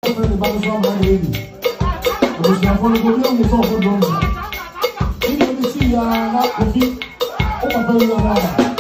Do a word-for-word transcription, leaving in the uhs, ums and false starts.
friend about this one, my lady. I was going to go on the phone for Don't you see, uh, kofi? Oh, my baby,